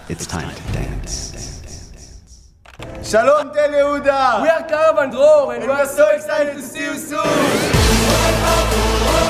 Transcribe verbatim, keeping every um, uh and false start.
It's time to dance. Shalom Tel Yehuda! We are Caravan Dror and, and we are so excited to see you soon!